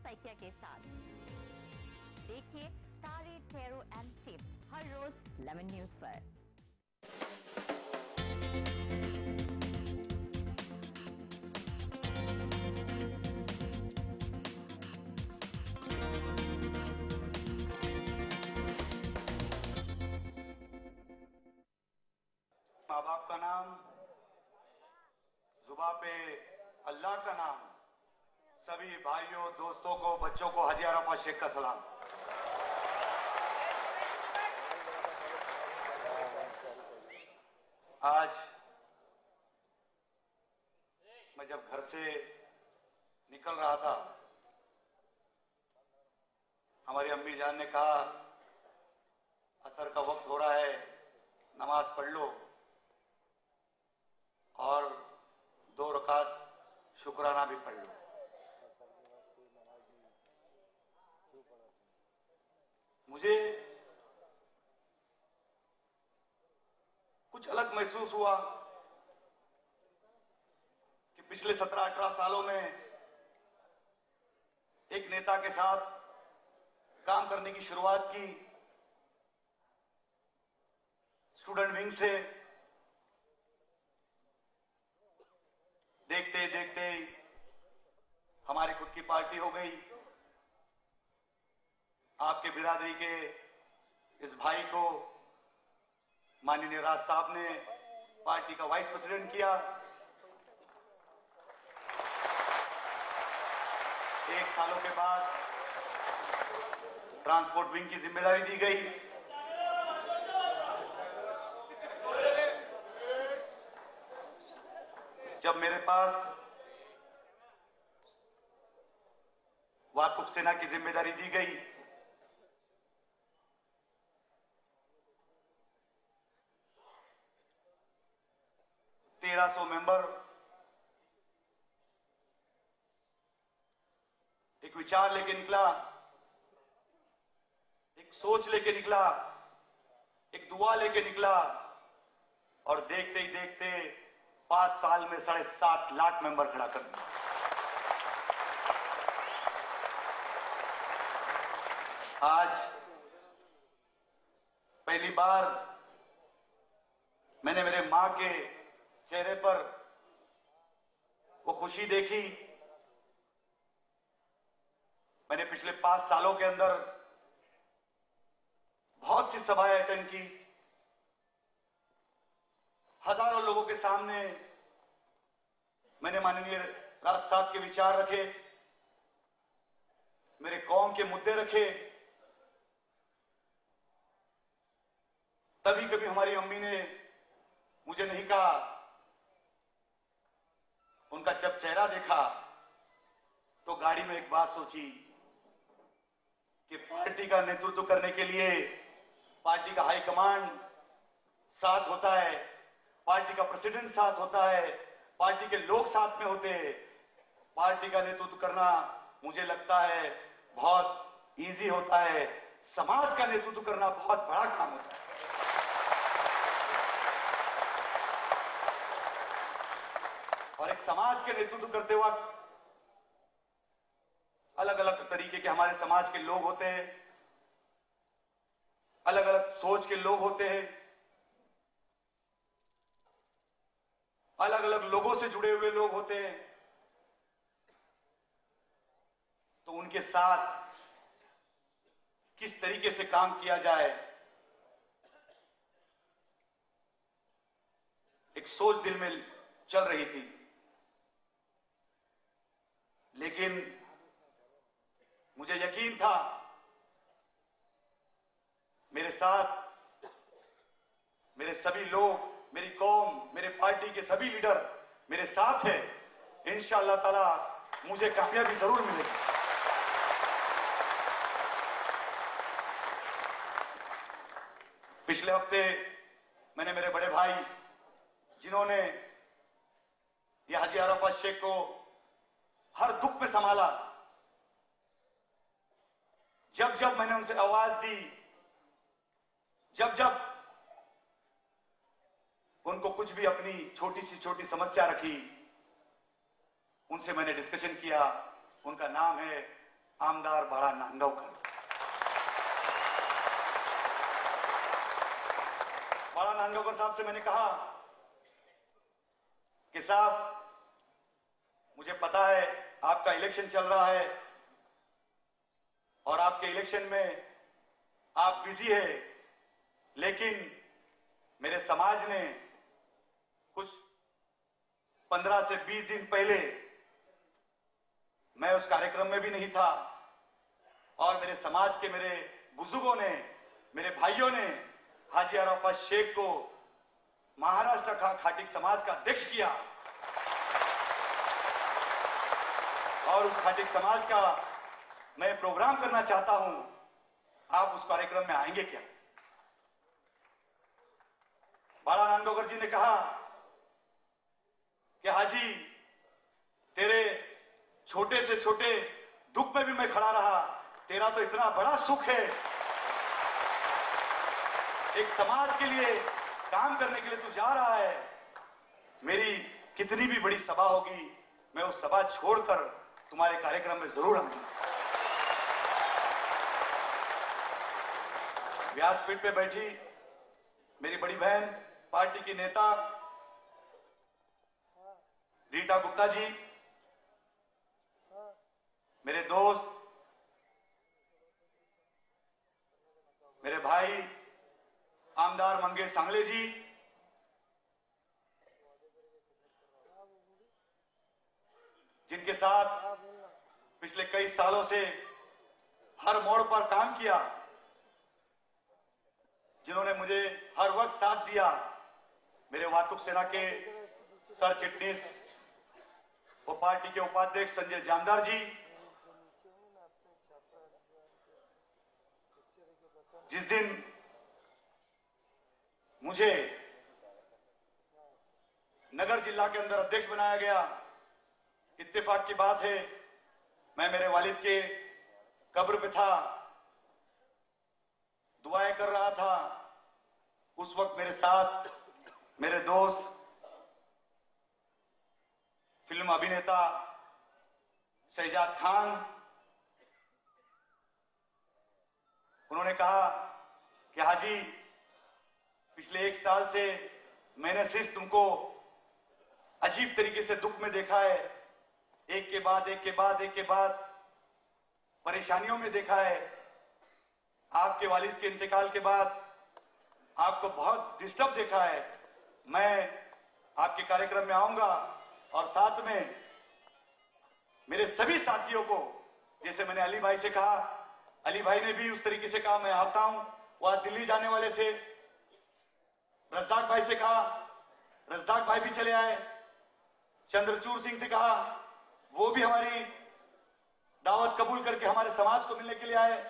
सैकिया के साथ। देखिए तारे टेरो एंड टिप्स हर रोज लेमन न्यूज पर। माँ बाप का नाम, जुबा पे अल्लाह का नाम, सभी भाइयों दोस्तों को बच्चों को हाजी अरफा शेख का सलाम। आज मैं जब घर से निकल रहा था, हमारी अम्मी जान ने कहा असर का वक्त हो रहा है, नमाज पढ़ लो और 2 रकात शुक्राना भी पढ़ लो। मुझे कुछ अलग महसूस हुआ कि पिछले 17-18 सालों में एक नेता के साथ काम करने की शुरुआत की, स्टूडेंट विंग से। देखते देखते हमारी खुद की पार्टी हो गई। आपके बिरादरी के इस भाई को माननीय राज साहब ने पार्टी का वाइस प्रेसिडेंट किया। 1 सालों के बाद ट्रांसपोर्ट विंग की जिम्मेदारी दी गई। जब मेरे पास वातुक सेना की जिम्मेदारी दी गई, मेंबर, एक विचार लेके निकला, एक सोच लेके निकला, एक दुआ लेके निकला और देखते ही देखते 5 साल में 7.5 लाख मेंबर खड़ा कर दिया। आज पहली बार मैंने मेरे मां के चेहरे पर वो खुशी देखी। मैंने पिछले 5 सालों के अंदर बहुत सी सभाएं अटेंड की, हजारों लोगों के सामने मैंने माननीय राज साहब के विचार रखे, मेरे कौम के मुद्दे रखे। तभी कभी हमारी अम्मी ने मुझे नहीं कहा, उनका जब चेहरा देखा तो गाड़ी में एक बात सोची कि पार्टी का नेतृत्व करने के लिए पार्टी का हाईकमांड साथ होता है, पार्टी का प्रेसिडेंट साथ होता है, पार्टी के लोग साथ में होते हैं। पार्टी का नेतृत्व करना मुझे लगता है बहुत इजी होता है, समाज का नेतृत्व करना बहुत बड़ा काम होता है। और एक समाज के नेतृत्व करते वक्त अलग अलग तरीके के हमारे समाज के लोग होते हैं, अलग अलग सोच के लोग होते हैं, अलग अलग लोगों से जुड़े हुए लोग होते हैं। तो उनके साथ किस तरीके से काम किया जाए, एक सोच दिल में चल रही थी। लेकिन मुझे यकीन था मेरे साथ मेरे सभी लोग, मेरी कौम, मेरे पार्टी के सभी लीडर मेरे साथ है। इंशाअल्लाह ताला मुझे कामयाबी जरूर मिलेगी। पिछले हफ्ते मैंने मेरे बड़े भाई जिन्होंने ये हाजी अरफा शेख को हर दुख में संभाला, जब जब मैंने उनसे आवाज दी, जब जब उनको कुछ भी अपनी छोटी सी छोटी समस्या रखी, उनसे मैंने डिस्कशन किया। उनका नाम है आमदार बाळा नांदगावकर। बाळा नांदगावकर साहब से मैंने कहा कि साहब, मुझे पता है आपका इलेक्शन चल रहा है और आपके इलेक्शन में आप बिजी है, लेकिन मेरे समाज ने कुछ 15 से 20 दिन पहले, मैं उस कार्यक्रम में भी नहीं था, और मेरे समाज के मेरे बुजुर्गों ने, मेरे भाइयों ने हाजी अराफत शेख को महाराष्ट्र का खाटिक समाज का अध्यक्ष किया, और उस खाटिक समाज का मैं प्रोग्राम करना चाहता हूं। आप उस कार्यक्रम में आएंगे क्या? बाळा नांदगावकर जी ने कहा कि हाजी, तेरे छोटे से छोटे दुख में भी मैं खड़ा रहा, तेरा तो इतना बड़ा सुख है, एक समाज के लिए काम करने के लिए तू जा रहा है, मेरी कितनी भी बड़ी सभा होगी, मैं उस सभा छोड़कर तुम्हारे कार्यक्रम में जरूर आऊंगा। व्यासपीठ पे बैठी मेरी बड़ी बहन, पार्टी की नेता रीटा गुप्ता जी, मेरे दोस्त, मेरे भाई आमदार मंगेश सांगले जी, जिनके साथ पिछले कई सालों से हर मोड़ पर काम किया, जिन्होंने मुझे हर वक्त साथ दिया, मेरे वातुक सेना के सर चिटनीस वो पार्टी के उपाध्यक्ष संजय जानदार जी, जिस दिन मुझे नगर जिला के अंदर अध्यक्ष बनाया गया, इत्तेफाक की बात है, मैं मेरे वालिद के कब्र पे था, दुआएं कर रहा था। उस वक्त मेरे साथ मेरे दोस्त फिल्म अभिनेता शहजाद खान, उन्होंने कहा कि हाजी, पिछले 1 साल से मैंने सिर्फ तुमको अजीब तरीके से दुख में देखा है, एक के बाद एक के बाद एक के बाद परेशानियों में देखा है। आपके वालिद के इंतकाल के बाद आपको बहुत डिस्टर्ब देखा है। मैं आपके कार्यक्रम में आऊंगा और साथ में मेरे सभी साथियों को, जैसे मैंने अली भाई से कहा, अली भाई ने भी उस तरीके से कहा मैं आता हूं, वो आज दिल्ली जाने वाले थे। रज्जाक भाई से कहा, रज्जाक भाई भी चले आए। चंद्रचूड़ सिंह से कहा, वो भी हमारी दावत कबूल करके हमारे समाज को मिलने के लिए आए।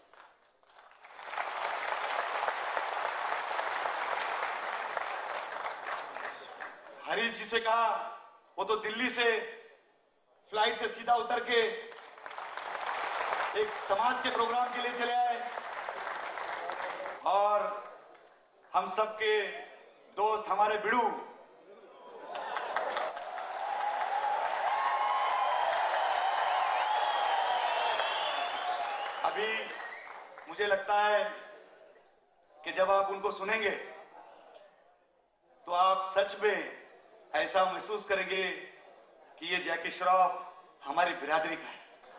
हरीश जी से कहा, वो तो दिल्ली से फ्लाइट से सीधा उतर के एक समाज के प्रोग्राम के लिए चले आए। और हम सबके दोस्त हमारे बिड़ू, अभी मुझे लगता है कि जब आप उनको सुनेंगे तो आप सच में ऐसा महसूस करेंगे कि ये जैकी श्रॉफ हमारी बिरादरी का है।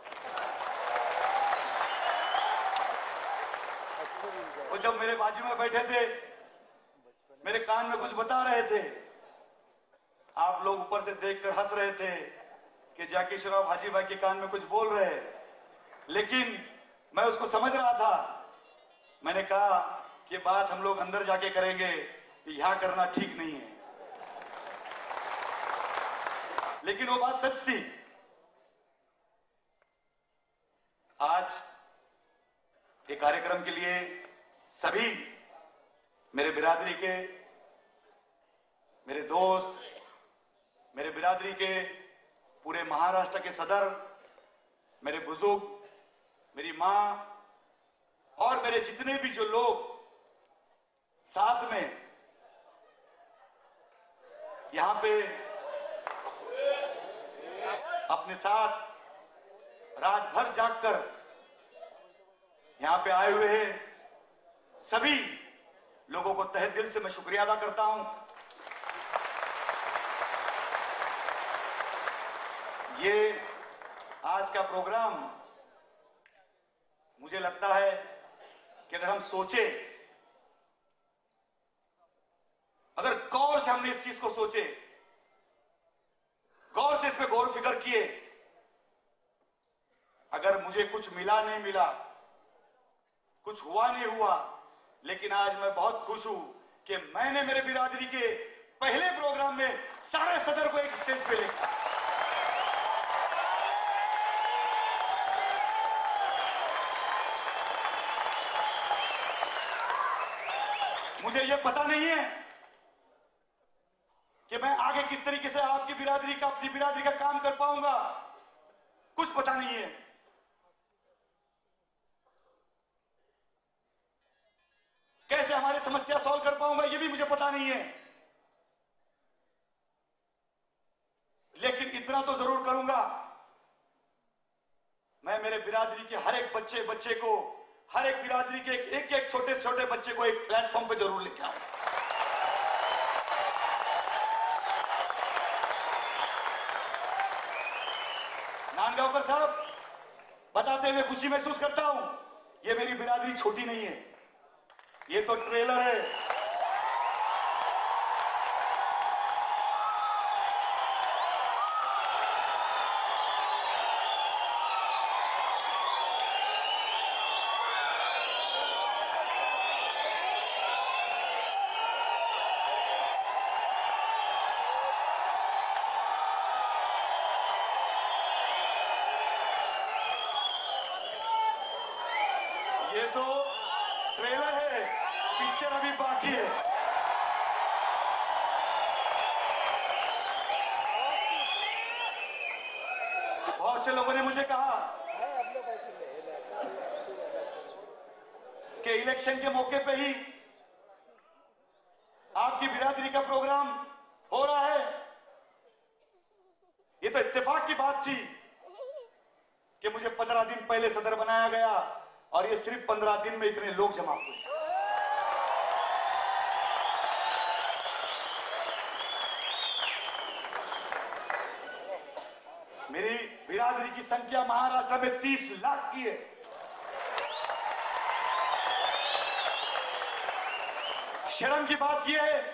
वो जब मेरे बाजू में बैठे थे, मेरे कान में कुछ बता रहे थे, आप लोग ऊपर से देखकर हंस रहे थे कि जैकी श्रॉफ हाजी भाई के कान में कुछ बोल रहे हैं, लेकिन मैं उसको समझ रहा था। मैंने कहा कि बात हम लोग अंदर जाके करेंगे, यहां करना ठीक नहीं है। लेकिन वो बात सच थी। आज ये कार्यक्रम के लिए सभी मेरे बिरादरी के, मेरे दोस्त, मेरे बिरादरी के पूरे महाराष्ट्र के सदर, मेरे बुजुर्ग, मेरी मां और मेरे जितने भी जो लोग साथ में यहां पे अपने साथ रात भर जागकर यहां पे आए हुए हैं सभी लोगों को तहे दिल से मैं शुक्रिया अदा करता हूं। ये आज का प्रोग्राम मुझे लगता है कि अगर हम सोचे, अगर गौर से हमने इस चीज को सोचे, गौर से इस पे गौर फिक्र किए, अगर मुझे कुछ मिला नहीं मिला, कुछ हुआ नहीं हुआ, लेकिन आज मैं बहुत खुश हूं कि मैंने मेरे बिरादरी के पहले प्रोग्राम में सारे सदर को एक स्टेज पे लेकर मुझे यह पता नहीं है कि मैं आगे किस तरीके से आपकी बिरादरी का, अपनी बिरादरी का काम कर पाऊंगा, कुछ पता नहीं है। कैसे हमारी समस्या सॉल्व कर पाऊंगा यह भी मुझे पता नहीं है, लेकिन इतना तो जरूर करूंगा, मैं मेरे बिरादरी के हर एक बच्चे को, हर एक बिरादरी के एक एक छोटे से छोटे बच्चे को एक प्लेटफॉर्म पे जरूर लेके आऊंगा। नांदगांवकर साहब, बताते हुए खुशी महसूस करता हूं, ये मेरी बिरादरी छोटी नहीं है, ये तो ट्रेलर है। ये तो ट्रेलर है, पिक्चर अभी बाकी है। बहुत से लोगों ने मुझे कहा कि इलेक्शन के मौके पे ही आपकी बिरादरी का प्रोग्राम हो रहा है। ये तो इत्तेफाक की बात थी कि मुझे 15 दिन पहले सदर बनाया गया और ये सिर्फ 15 दिन में इतने लोग जमा हुए। मेरी बिरादरी की संख्या महाराष्ट्र में 30 लाख की है। शर्म की बात यह है,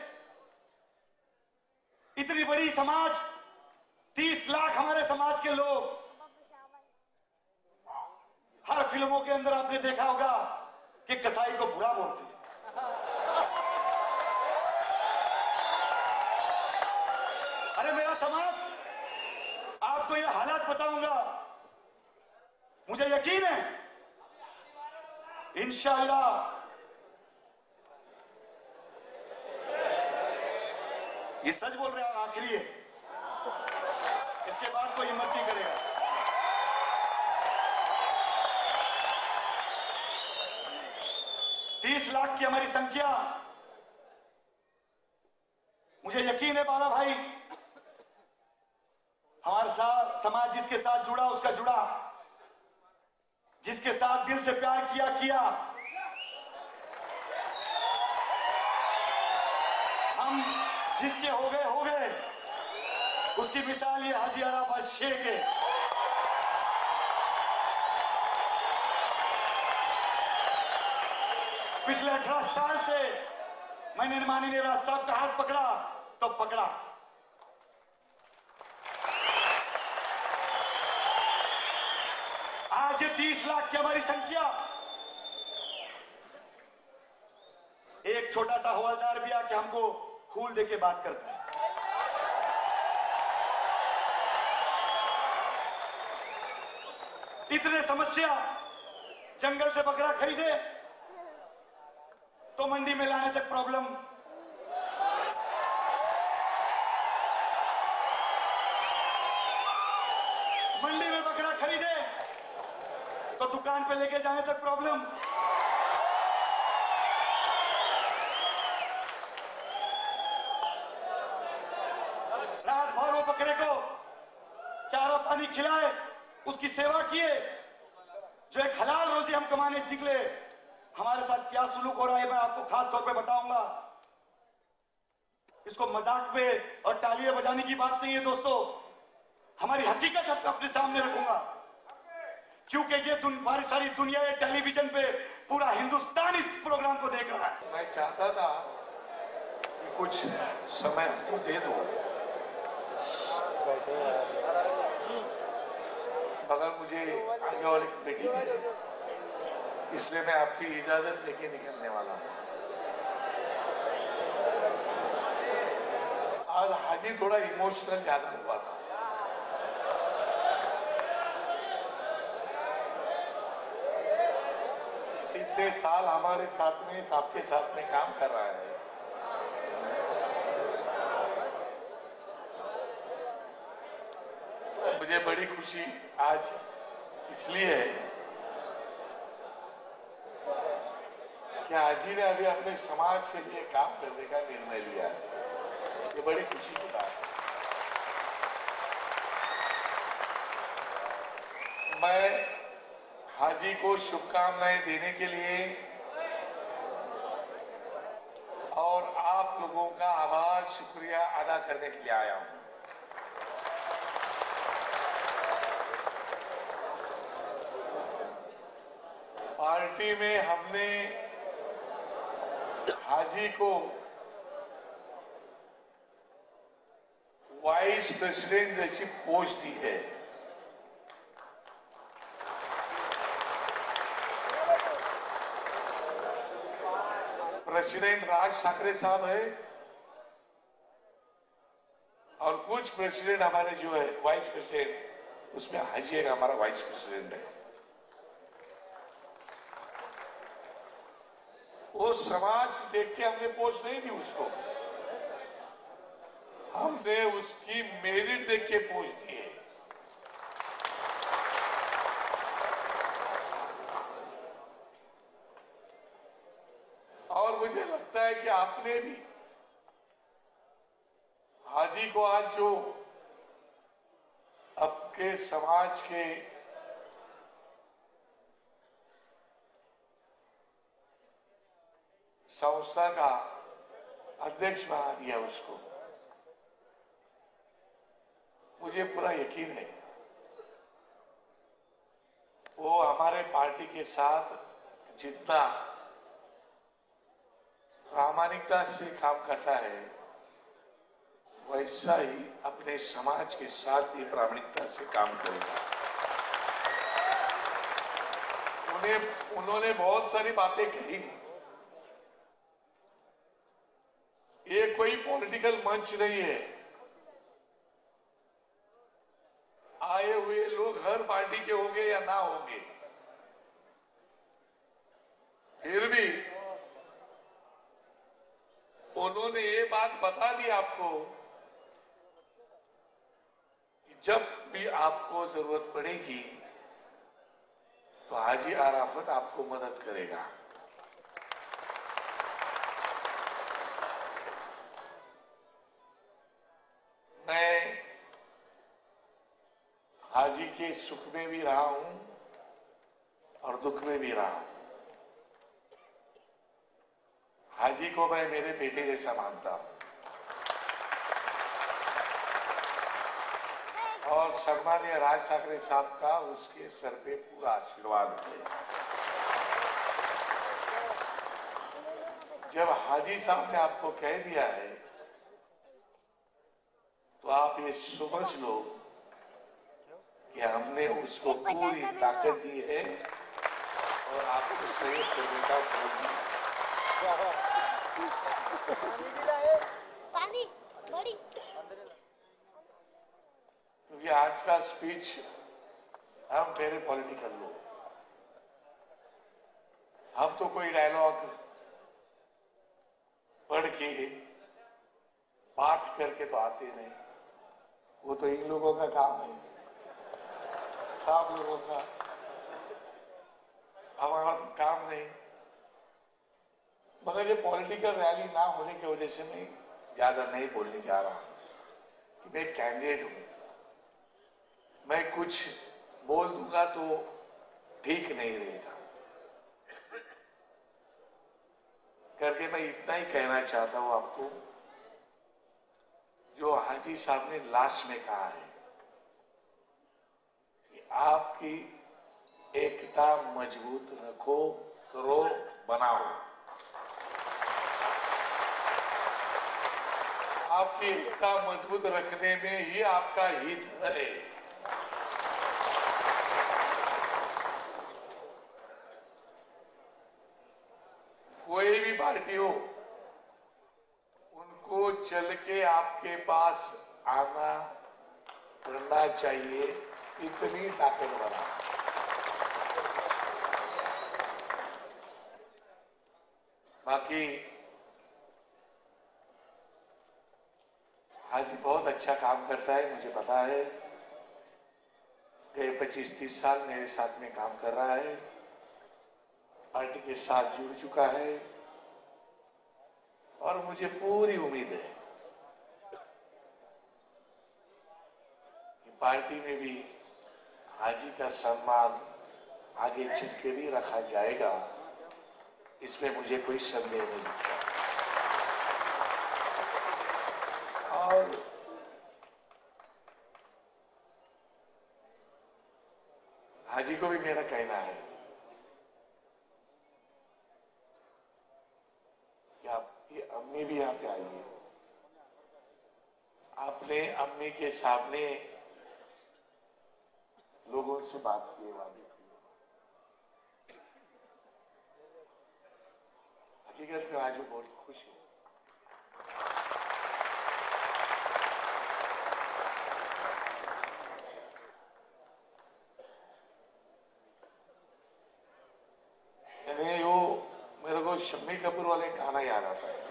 इतनी बड़ी समाज, 30 लाख हमारे समाज के लोग। हर फिल्मों के अंदर आपने देखा होगा कि कसाई को बुरा बोलते हैं, अरे मेरा समाज, आपको यह हालात बताऊंगा, मुझे यकीन है इंशाअल्लाह ये सच बोल रहे हैं, आखिरी है, इसके बाद कोई हिम्मत नहीं करेगा। तीस लाख की हमारी संख्या, मुझे यकीन है बाला भाई, हमारे साथ समाज जिसके साथ जुड़ा उसका जुड़ा, जिसके साथ दिल से प्यार किया। हम जिसके हो गए, उसकी मिसाल ये हाजी अराफत शेख है। पिछले 18 साल से मैंने माननीय राज साहब का हाथ पकड़ा तो पकड़ा। आज ये 30 लाख की हमारी संख्या, एक छोटा सा हवलदार भी आके हमको फूल देके बात करता है। इतने समस्या, जंगल से बकरा खरीदे तो मंडी में लाने तक प्रॉब्लम, मंडी में बकरा खरीदे तो दुकान पे लेके जाने तक प्रॉब्लम। रात भर वो बकरे को चारा पानी खिलाए, उसकी सेवा किए, जो एक हलाल रोजी हम कमाने निकले। हमारे साथ क्या सुलूक हो रहा है मैं आपको खास तौर पे बताऊंगा। इसको मजाक पे और तालियां बजाने की बात नहीं है दोस्तों, हमारी हकीकत अपने सामने रखूंगा, क्योंकि ये सारी दुनिया ये टेलीविजन पे पूरा हिंदुस्तान इस प्रोग्राम को देख रहा है। मैं चाहता था कि कुछ समय आपको दे दो, मगर मुझे आगे वाली मीटिंग है, इसलिए मैं आपकी इजाजत लेके निकलने वाला हूँ। आज हाजी थोड़ा इमोशनल ज्यादा हुआ था। इतने साल हमारे साथ में, सबके साथ में काम कर रहा है। मुझे बड़ी खुशी आज इसलिए है कि हाजी ने अभी अपने समाज के लिए काम करने का निर्णय लिया है। ये बड़ी खुशी की बात है। मैं हाजी को शुभकामनाएं देने के लिए और आप लोगों का आभार शुक्रिया अदा करने के लिए आया हूं। पार्टी में हमने हाजी को वाइस प्रेसिडेंट जैसी पोस्ट दी है। प्रेसिडेंट राज ठाकरे साहब है और कुछ प्रेसिडेंट हमारे जो है वाइस प्रेसिडेंट, उसमें हाजी एक हमारा वाइस प्रेसिडेंट है। वो समाज देख के हमने पोस्ट नहीं दी उसको, हमने उसकी मेरिट देख के पोस्ट दी है। और मुझे लगता है कि आपने भी हाजी को आज जो आपके समाज के संस्था का अध्यक्ष बना दिया, उसको मुझे पूरा यकीन है वो हमारे पार्टी के साथ जितना प्रामाणिकता से काम करता है वैसा ही अपने समाज के साथ भी प्रामाणिकता से काम करेगा। उन्होंने बहुत सारी बातें कही। ये कोई पॉलिटिकल मंच नहीं है। आए हुए लोग हर पार्टी के होंगे या ना होंगे, फिर भी उन्होंने ये बात बता दी आपको कि जब भी आपको जरूरत पड़ेगी तो हाजी आराफत आपको मदद करेगा। मैं हाजी के सुख में भी रहा हूं और दुख में भी रहा हूं। हाजी को मैं मेरे बेटे जैसा मानता हूं और सम्मानीय राज ठाकरे साहब का उसके सर पे पूरा आशीर्वाद है। जब हाजी साहब ने आपको कह दिया है तो आप ये समझ लो कि हमने उसको पूरी ताकत दी है और आपको सहयोग करने का बोल दिया। क्योंकि आज का स्पीच हम वेरी पॉलिटिकल लोग, हम तो कोई डायलॉग पढ़ के पाठ करके तो आते नहीं, वो तो इन लोगों का काम है, सब लोगों का, हमारा काम नहीं। मगर ये पॉलिटिकल रैली ना होने की वजह से मैं ज्यादा नहीं बोलने जा रहा कि मैं कैंडिडेट हूं। मैं कुछ बोल दूंगा तो ठीक नहीं रहेगा करके मैं इतना ही कहना चाहता हूं आपको, जो हाजी साहब ने लास्ट में कहा है कि आपकी एकता मजबूत रखो, करो, बनाओ। आपकी एकता मजबूत रखने में ही आपका हित है। कोई भी पार्टी हो, उनको चल के आपके पास आना करना चाहिए, इतनी ताकतवर है। बाकी हाजी बहुत अच्छा काम करता है, मुझे पता है। गए 25-30 साल मेरे साथ में काम कर रहा है, पार्टी के साथ जुड़ चुका है और मुझे पूरी उम्मीद है कि पार्टी में भी हाजी का सम्मान आगे चल के भी रखा जाएगा, इसमें मुझे कोई संदेह नहीं। और हाजी को भी मेरा कहना है कि आप ये अम्मी भी यहाँ पे आई है, आपने अम्मी के सामने लोगों से बात की, वादी की। हकीकत में आज वो बहुत खुश है। शम्मी कपूर वाले गाना याद आता है।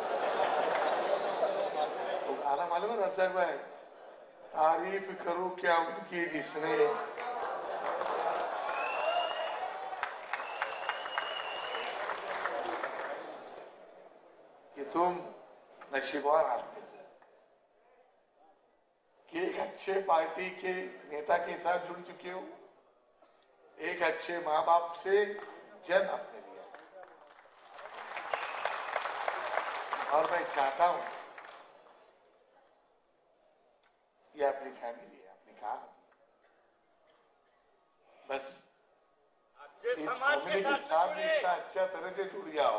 वो गाना मालूम है रज्जाक भाई, तारीफ करूं क्या उनकी जिसने कि तुम नशीबवान आदमी कि एक अच्छे पार्टी के नेता के साथ जुड़ चुके हो, एक अच्छे माँ बाप से जन्म अपने लिया। और मैं चाहता हूं ये अपनी फैमिली है, आपने कहा बस इस फैमिली के साथ इतना अच्छा तरह से जुड़ जाओ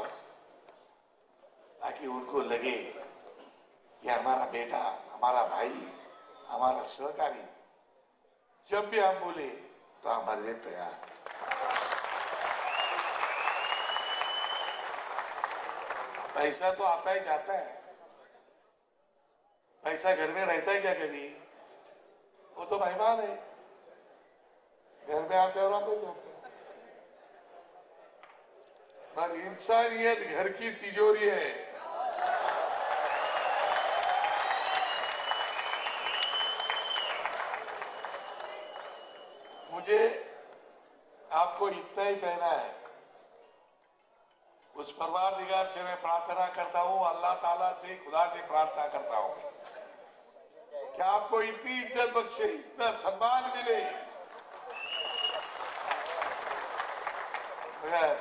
ताकि उनको लगे कि हमारा बेटा, हमारा भाई, हमारा सहकारी जब भी हम बोले तो हमारे लिए तैयार है। पैसा तो आता ही जाता है, पैसा घर में रहता है क्या कभी? वो तो मेहमान है, घर में आते और वापस जाते हैं। पर इंसानियत घर की तिजोरी है। मुझे आपको इतना ही कहना है, उस परवरदिगार से मैं प्रार्थना करता हूं, अल्लाह ताला से, खुदा से प्रार्थना करता हूं कि आपको इतनी इज्जत बख्शे, इतना सम्मान मिले। मगर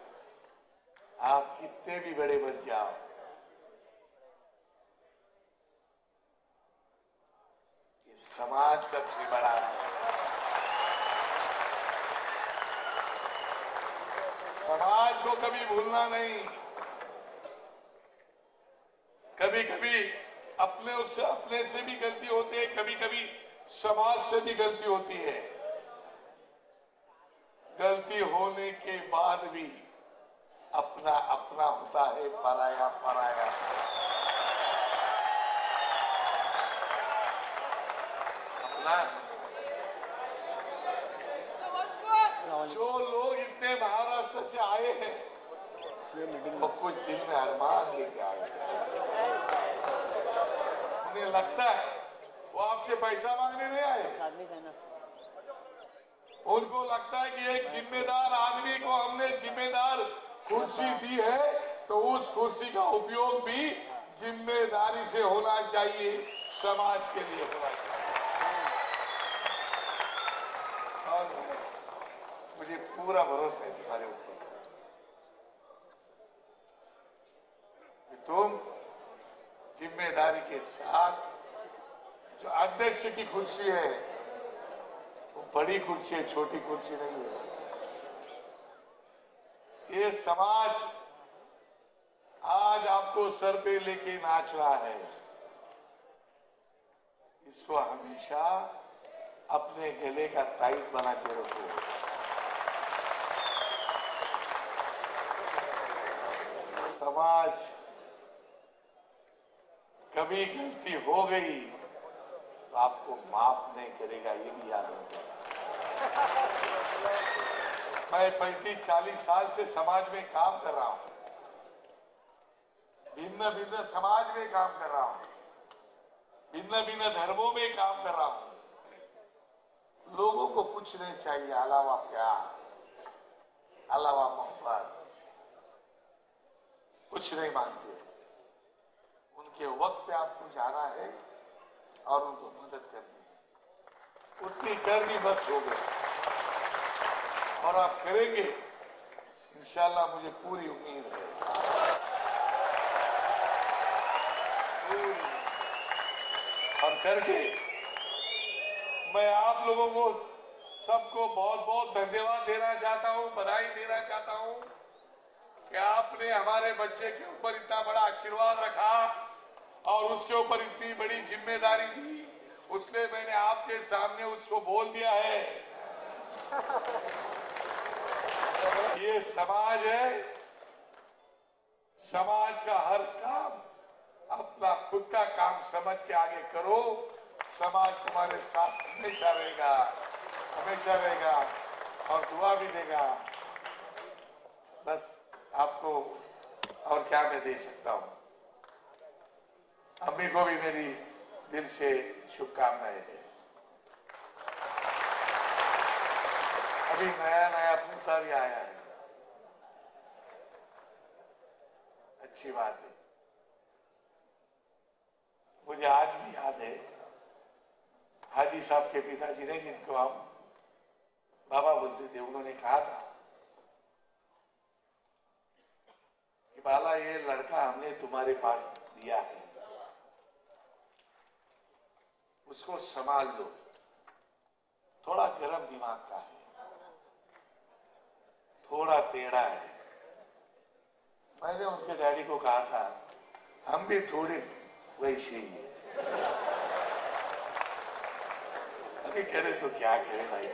आप कितने भी बड़े बन जाओ, ये समाज सबसे बड़ा है। समाज को कभी भूलना नहीं। कभी कभी अपने से भी गलती होती है, कभी कभी समाज से भी गलती होती है। गलती होने के बाद भी अपना अपना होता है, पराया पराया। अपना जो लोग इतने महाराष्ट्र से आए हैं वो कुछ दिल में अरमान लेके आए, उन्हें लगता है वो आपसे पैसा मांगने नहीं आए। उनको लगता है कि एक जिम्मेदार आदमी को हमने जिम्मेदार कुर्सी दी है तो उस कुर्सी का उपयोग भी जिम्मेदारी से होना चाहिए, समाज के लिए होना चाहिए। मुझे पूरा भरोसा है तुम्हारे ऊपर कि तुम जिम्मेदारी के साथ, जो अध्यक्ष की कुर्सी है वो बड़ी कुर्सी है, छोटी कुर्सी नहीं है। ये समाज आज आपको सर पे लेके नाच रहा है, इसको हमेशा अपने गले का ताईत बना के रखो। समाज कभी गलती हो गई तो आपको माफ नहीं करेगा, ये भी याद रखो। मैं 35-40 साल से समाज में काम कर रहा हूं, भिन्न भिन्न समाज में काम कर रहा हूं, भिन्न भिन्न धर्मों में काम कर रहा हूं। लोगों को कुछ नहीं चाहिए अलावा प्यार, अलावा मोहब्बत, कुछ नहीं मांगते। उनके वक्त पे आपको जाना है और उनको मदद करनी है, उतनी करनी बस हो गई और आप करेंगे इंशाल्लाह, मुझे पूरी उम्मीद है। और करके मैं आप लोगों को सबको बहुत बहुत धन्यवाद देना चाहता हूं, बधाई देना चाहता हूं कि आपने हमारे बच्चे के ऊपर इतना बड़ा आशीर्वाद रखा और उसके ऊपर इतनी बड़ी जिम्मेदारी दी। उसने मैंने आपके सामने उसको बोल दिया है, ये समाज है, समाज का हर काम अपना खुद का काम समझ के आगे करो, समाज तुम्हारे साथ हमेशा रहेगा, हमेशा रहेगा और दुआ भी देगा। बस आपको और क्या मैं दे सकता हूं। अम्मी को भी मेरी दिल से शुभकामनाएं है। अभी नया नया पूता भी आया है, अच्छी बात है। मुझे आज भी याद है हाजी साहब के पिताजी ने, जिनको हम बाबा बोलते थे, उन्होंने कहा था कि बाला ये लड़का हमने तुम्हारे पास दिया है, उसको संभाल लो, थोड़ा गरम दिमाग का है, थोड़ा टेढ़ा है। मैंने उनके डैडी को कहा था हम भी थोड़े वैसे ही है। अभी करे तो क्या करे भाई,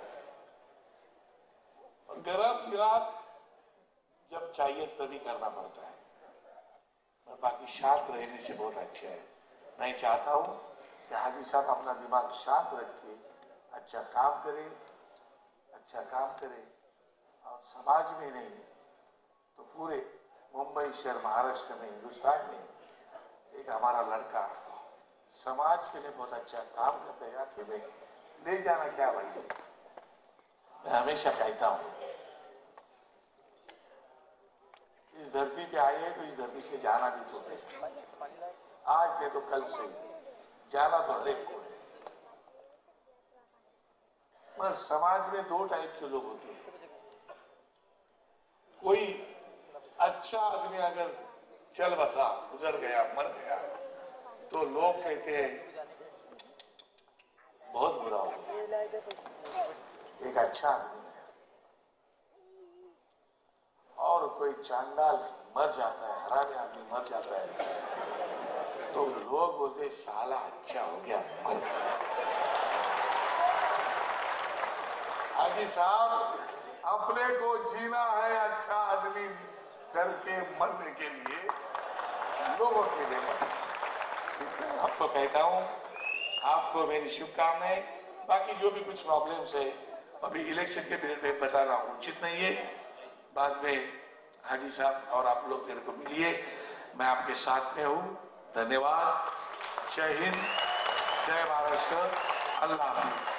गरम दिमाग जब चाहिए तभी करना पड़ता है, और बाकी शांत रहने से बहुत अच्छा है। मैं चाहता हूं कि हाजी साहब अपना दिमाग शांत रख के अच्छा काम करे, अच्छा काम करे और समाज में नहीं तो पूरे मुंबई शहर, महाराष्ट्र में, हिंदुस्तान में एक हमारा लड़का समाज के लिए बहुत अच्छा काम करते हैं कि भाई ले जाना क्या भाई। मैं हमेशा कहता हूं इस धरती पे आए हैं तो इस धरती से जाना भी तो है, आज नहीं तो कल से जाना तो हर एक को है। पर समाज में दो टाइप के लोग होते हैं। कोई अच्छा आदमी अगर चल बसा, गुजर गया, मर गया, तो लोग कहते हैं बहुत बुरा हो गया। एक अच्छा आदमी है और कोई चांडाल मर जाता है, हरामी आदमी मर जाता है, तो लोग बोलते साला अच्छा हो गया, मर गया। हाजी साहब, अपने को जीना है अच्छा आदमी करके मरने के लिए, लोगों के लिए। आपको कहता हूं, आपको मेरी शुभकामनाएं। बाकी जो भी कुछ प्रॉब्लम्स है अभी इलेक्शन के पीरियड में बताना उचित नहीं है, बाद में हाजी साहब और आप लोग मेरे को मिलिए, मैं आपके साथ में हूं। धन्यवाद। जय हिंद, जय महाराष्ट्र, अल्लाह हाफिज।